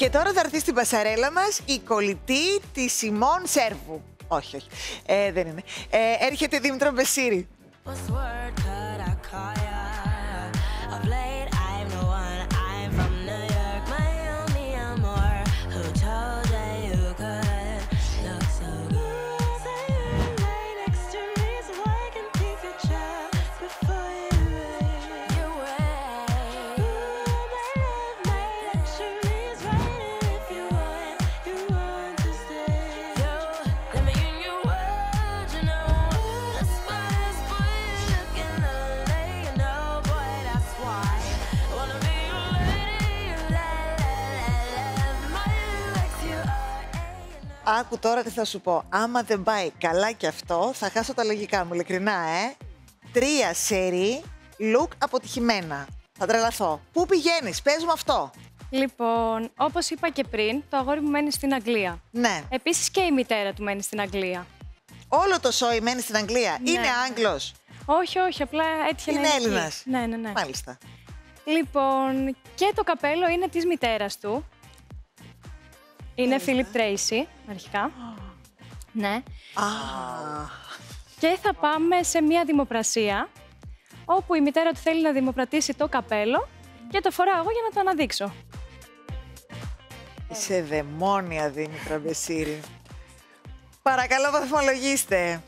Και τώρα θα έρθει στην πασαρέλα μας η κολλητή της Σιμών Σέρβου. Όχι, όχι. Δεν είναι. Έρχεται η Δήμητρα Μπεσίρη. Άκου τώρα τι θα σου πω. Άμα δεν πάει καλά κι αυτό, θα χάσω τα λογικά μου, ειλικρινά, 3 σερί look αποτυχημένα. Θα τρελαθώ. Πού πηγαίνεις, πες μου αυτό. Λοιπόν, όπως είπα και πριν, το αγόρι μου μένει στην Αγγλία. Ναι. Επίσης και η μητέρα του μένει στην Αγγλία. Όλο το σόι μένει στην Αγγλία. Ναι. Είναι Άγγλος. Όχι, όχι, απλά έτυχε να Είναι είναι Έλληνας. εκεί. Ναι. Μάλιστα. Λοιπόν, και το καπέλο είναι της μητέρας του. Είναι Φίλιπ Τρέισι, αρχικά. Ναι. Και θα πάμε σε μια δημοπρασία, όπου η μητέρα του θέλει να δημοπρατήσει το καπέλο και το φοράω εγώ για να το αναδείξω. Είσαι δαιμόνια, Δήμητρα Μπεσίρη. Παρακαλώ, βαθμολογήστε.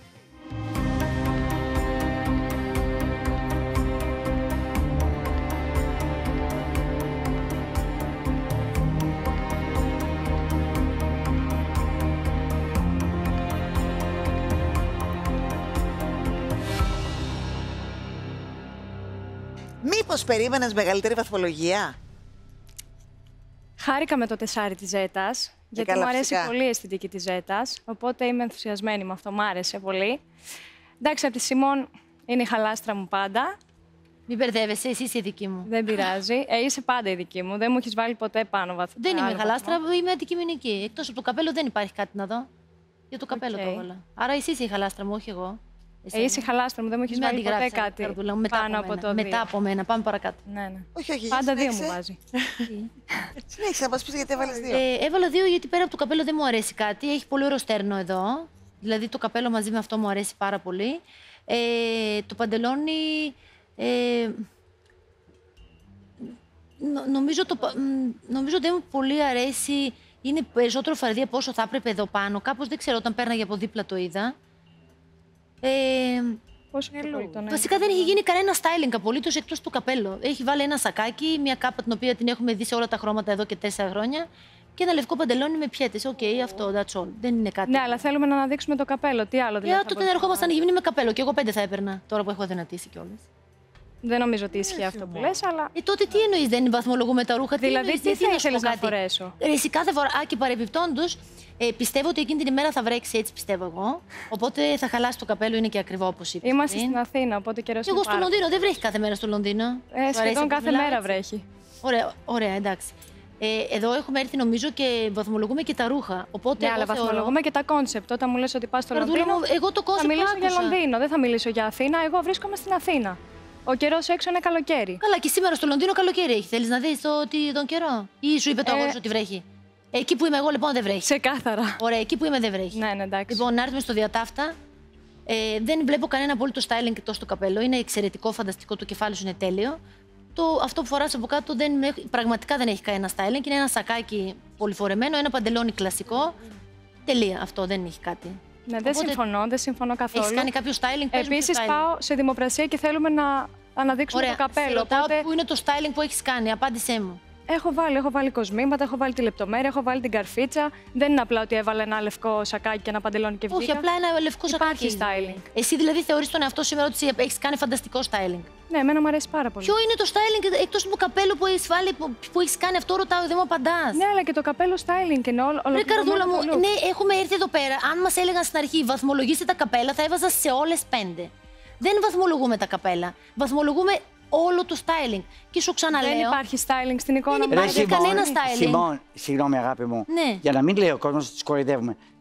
Μήπως περίμενες μεγαλύτερη βαθμολογία? Χάρηκα με το 4 της Ζέτας, γιατί καλά, μου αρέσει φυσικά. πολύ η αισθητική της Ζέτας, οπότε είμαι ενθουσιασμένη με αυτό, μου άρεσε πολύ. Εντάξει, από τη Σιμών είναι η χαλάστρα μου πάντα. Μην μπερδεύεσαι, εσύ είσαι η δική μου. Δεν πειράζει. Είσαι πάντα η δική μου. Δεν μου έχεις βάλει ποτέ πάνω βαθμό. Δεν είμαι χαλάστρα, είμαι αντικειμενική. Εκτός από το καπέλο δεν υπάρχει κάτι να δω. Για το καπέλο το έβαλα. Άρα εσύ είσαι η χαλάστρα μου, όχι εγώ. Είσαι η χαλάστρα μου, δεν μου έχεις βάλει ποτέ κάτι καρδούλα μου, μετά πάνω από από το 2. Μετά από μένα, πάμε παρακάτω. Ναι. Όχι, όχι. Πάντα 2 συνέχισε. μου βάζει. Συνέχισε, να μας πεις γιατί έβαλες 2. Έβαλα 2 γιατί πέρα από το καπέλο δεν μου αρέσει κάτι. Έχει πολύ ωραίο στέρνο εδώ. Δηλαδή το καπέλο μαζί με αυτό μου αρέσει πάρα πολύ. Το παντελόνι... Νομίζω δεν μου πολύ αρέσει. Είναι περισσότερο φαρδί από όσο θα έπρεπε εδώ πάνω. Κάπως δεν ξέρω, όταν πέρναγε από δίπλα το είδα. Πόσο κιλό ήταν? Βασικά δεν έχει γίνει κανένα styling απολύτως εκτός του καπέλο. Έχει βάλει ένα σακάκι, μια κάπα την οποία την έχουμε δει σε όλα τα χρώματα εδώ και 4 χρόνια και ένα λευκό παντελόνι με πιέτες. Οκ, αυτό, that's all. Δεν είναι κάτι. Ναι, αλλά θέλουμε να αναδείξουμε το καπέλο. Τι άλλο δηλαδή? Τότε δεν ερχόμασταν γυμνοί με καπέλο και εγώ 5 θα έπαιρνα τώρα που έχω δυνατήσει κιόλας. Δεν νομίζω ότι ισχύει αυτό που λες, αλλά. Τότε τι εννοείς, δεν βαθμολογούμε τα ρούχα? Δηλαδή, τι θα ήθελες να φορέσω? Εσύ κάθε φορά, και παρεμπιπτόντως, πιστεύω ότι εκείνη την ημέρα θα βρέξει, έτσι πιστεύω εγώ. Οπότε θα χαλάσει το καπέλο, είναι και ακριβό όπως είπες. Είμαστε στην Αθήνα, οπότε καιρός είναι. Εγώ στο Λονδίνο, δεν βρέχει κάθε μέρα στο Λονδίνο. Σχεδόν κάθε μέρα βρέχει. Ωραία, εντάξει. Εδώ έχουμε έρθει νομίζω και βαθμολογούμε και τα ρούχα. Οπότε ναι, αλλά βαθμολογούμε και τα κόνσεπτ. Όταν μου λες ότι πας στο Λονδίνο, εγώ το θα μιλήσω για Λονδίνο, δεν θα μιλήσω για Αθήνα. Εγώ βρίσκομαι στην Αθήνα. Ο καιρός έξω είναι καλοκαίρι. Καλά, και σήμερα στο Λονδίνο καλοκαίρι έχει. Θέλεις να δεις τον καιρό? Ή σου είπε το αγόρι ότι βρέχει? Εκεί που είμαι εγώ λοιπόν δεν βρέχει. Ξεκάθαρα. Ωραία, εκεί που είμαι δεν βρέχει. Ναι, εντάξει. Λοιπόν, να έρθουμε στο διατάφτα. Δεν βλέπω κανένα απόλυτο styling εκτός το καπέλο. Είναι εξαιρετικό, φανταστικό, το κεφάλι σου είναι τέλειο. Αυτό που φοράς από κάτω πραγματικά δεν έχει κανένα styling. Είναι ένα σακάκι πολυφορεμένο, ένα παντελόνι κλασικό. Τελεία. Αυτό δεν έχει κάτι. Ναι, δεν συμφωνώ καθόλου. Έχεις κάνει κάποιο styling? Επίσης πάω σε δημοπρασία και θέλουμε να αναδείξουμε το καπέλο. Οπότε... Πού είναι το styling που έχεις κάνει, απάντησέ μου. Έχω βάλει κοσμήματα, έχω βάλει τη λεπτομέρεια, έχω βάλει την καρφίτσα. Δεν είναι απλά ότι έβαλα ένα λευκό σακάκι και ένα παντελόνι και βγήκα. Όχι, απλά ένα λευκό σακάκι. Υπάρχει styling. Εσύ δηλαδή θεωρείς τον εαυτό σήμερα ότι έχεις κάνει φανταστικό styling? Ναι, εμένα μου αρέσει πάρα πολύ. Ποιο είναι το styling εκτός του καπέλου που έχεις βάλει, που έχεις κάνει? Αυτό ρωτάω, δεν μου απαντάς. Ναι, αλλά και το καπέλο styling είναι όλο. Ρε καρδούλα μου, ναι, έχουμε έρθει εδώ πέρα. Αν μας έλεγαν στην αρχή βαθμολογήστε τα καπέλα, θα έβαζα σε όλες 5. Δεν βαθμολογούμε τα καπέλα. Βαθμολογούμε όλο το styling. Και σου ξαναλέω. Δεν υπάρχει styling στην εικόνα. Δεν υπάρχει κανένα styling. Σιμών, συγγνώμη αγάπη μου. Ναι. Για να μην λέει ο κόσμος ότι τους κοροϊδεύουμε.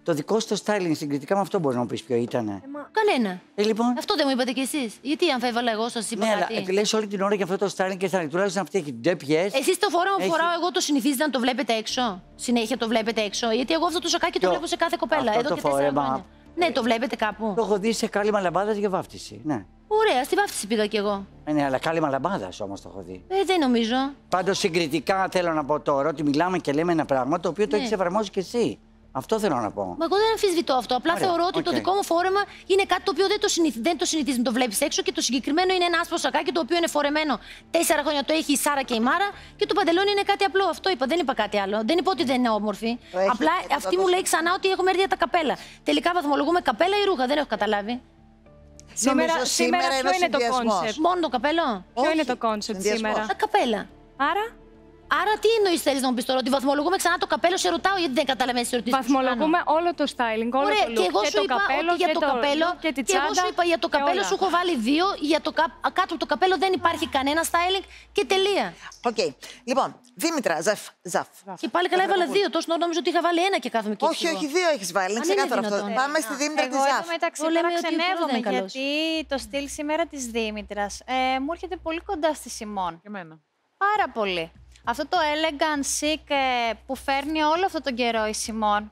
Το δικό σου το styling συγκριτικά με αυτό μπορεί να μου πει ποιο ήτανε. Κανένα. Λοιπόν. Αυτό δεν μου είπατε κι εσείς. Γιατί αμφέβαλα εγώ, σας είπα Ναι, αλλά κάτι. επιλέγεις όλη την ώρα για αυτό το styling και θα τουλάχιστον αυτή έχει ντεπιές. Εσείς το φόρεμα που Έχει- φοράω εγώ το συνηθίζετε να το βλέπετε έξω. Συνέχεια το βλέπετε έξω. Γιατί εγώ αυτό το σακάκι το Ποιο? βλέπω σε κάθε κοπέλα. Αυτό Εδώ το και 4 φόρεμα. χρόνια. Ναι, το βλέπετε κάπου. Το έχω δει σε κάλυμα λαμπάδας για βάφτιση. Ναι. Ωραία, στη βάφτιση πήγα κι εγώ. Ναι, αλλά κάλυμα λαμπάδας όμως το έχω δει. Δεν νομίζω. Πάντως συγκριτικά θέλω να πω τώρα ότι μιλάμε και λέμε ένα πράγμα το οποίο το Ναι. έχεις εφαρμόσει κι εσύ. Αυτό θέλω να πω. Μα εγώ δεν αμφισβητώ αυτό. Απλά Ωραία, θεωρώ ότι το οκ. δικό μου φόρεμα είναι κάτι το οποίο δεν το συνηθίζει να το βλέπει έξω και το συγκεκριμένο είναι ένα άσπρο σακάκι το οποίο είναι φορεμένο 4 χρόνια. Το έχει η Σάρα και η Μάρα και το παντελόνι είναι κάτι απλό. Αυτό είπα. Δεν είπα κάτι άλλο. Δεν είπα ότι δεν είναι όμορφη. Το έχει Απλά και το αυτή μου λέει ξανά ότι έχουμε έρθει για τα καπέλα. Τελικά βαθμολογούμε καπέλα ή ρούχα. Δεν έχω καταλάβει. Σήμερα είναι ποιο ο είναι το συνδυασμός. κόνσεπτ. Μόνο το καπέλο. Ποιο είναι Όχι, το κόνσεπτ συνδυασμός. σήμερα. Τα καπέλα. Άρα, Άρα τι εννοεί θέλει να μου πει τώρα, ότι βαθμολογούμε ξανά το καπέλο, σε ρωτάω γιατί δεν καταλαβαίνει τι ερωτήσει. βαθμολογούμε όλο το styling, όλο Ωραία, το look. και εγώ σου το είπα καπέλο, ότι για και το καπέλο. look, και τη Και εγώ τσάντα. σου είπα για το και καπέλο όλα. σου έχω βάλει 2, για το κάτω από το καπέλο δεν υπάρχει κανένα styling και τελεία. Οκ. Λοιπόν, Δήμητρα, Ζαφ. Και πάλι καλά έβαλα 2, τόσο νόμιζα ότι είχα βάλει 1 και κάθομαι και Όχι, όχι, 2 έχεις βάλει. Είναι Αν είναι ξεκάθαρο αυτό. δυνατόν. Πάμε στη Δήμητρα τη Εγώ Ζαφ. εντωμεταξύ Το λέμε ότι ο παραξενεύομαι δεν είναι καλός. γιατί το στυλ σήμερα της Δήμητρας μου έρχεται πολύ κοντά στη Σιμών. Και εμένα. Πάρα πολύ. Αυτό το elegant chic που φέρνει όλο αυτό τον καιρό η Σιμών.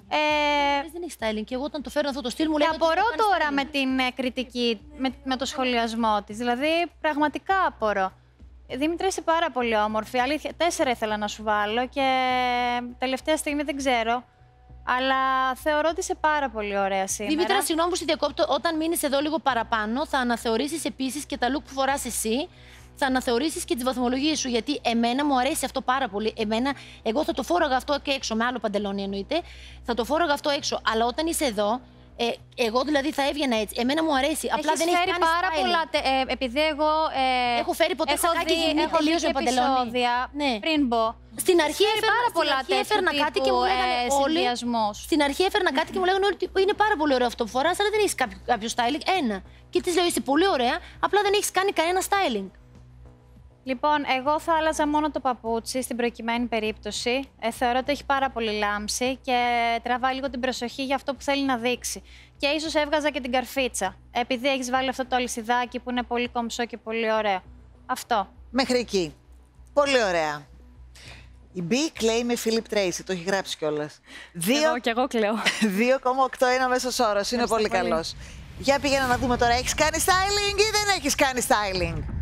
Δεν έχει styling. Και εγώ όταν το φέρνω αυτό το στυλ μου Και λέει. απορώ τώρα με την κριτική, με το σχολιασμό της. Δηλαδή, πραγματικά απορώ. Δήμητρα, είσαι πάρα πολύ όμορφη. Αλήθεια, 4 ήθελα να σου βάλω και τελευταία στιγμή δεν ξέρω. Αλλά θεωρώ ότι είσαι πάρα πολύ ωραία σήμερα. Δήμητρα, συγγνώμη που στη διακόπτω, όταν μείνει εδώ λίγο παραπάνω, θα αναθεωρήσει επίση και τα look που φορά εσύ. Θα αναθεωρήσει και τι βαθμολογίε σου. Γιατί εμένα μου αρέσει αυτό πάρα πολύ. Εγώ θα το φόραγα αυτό και έξω, με άλλο παντελόνι εννοείται. Θα το φόραγα αυτό έξω. Αλλά όταν είσαι εδώ, εγώ δηλαδή θα έβγαινα έτσι. Εμένα μου αρέσει. Απλά Έχεις δεν έχει φέρει κάνει πάρα styling. πολλά. Επειδή εγώ. Έχω φέρει ποτέ σακάκι γυμνή έχω τελείως δει με παντελόνι. επεισόδια Ναι. πριν μπω. Στην αρχή Φέρει έφερνα, πάρα πολλά στην αρχή έφερνα τέτοιου κάτι και τύπου, μου λέγανε όλοι. συνδυασμούς. Στην αρχή έφερνα κάτι και μου λέγανε όλοι ότι είναι πάρα πολύ ωραίο αυτό που φοράς, αλλά δεν έχει κάποιο styling. Ένα. Και τη λέω είσαι πολύ ωραία, απλά δεν έχει κάνει κανένα styling. Λοιπόν, εγώ θα άλλαζα μόνο το παπούτσι στην προκειμένη περίπτωση. Θεωρώ ότι έχει πάρα πολύ λάμψη και τραβάει λίγο την προσοχή για αυτό που θέλει να δείξει. Και ίσως έβγαζα και την καρφίτσα, επειδή έχεις βάλει αυτό το αλυσιδάκι που είναι πολύ κομψό και πολύ ωραίο. Αυτό. Μέχρι εκεί. Πολύ ωραία. Η B κλαίει με Φίλιπ Τρέισι, το έχει γράψει κιόλας. Εγώ και εγώ κλαίω. 2,81 μέσος όρος, είναι πολύ πολύ. καλός. Για πήγαινε να δούμε τώρα, έχεις κάνει styling ή δεν έχεις κάνει styling?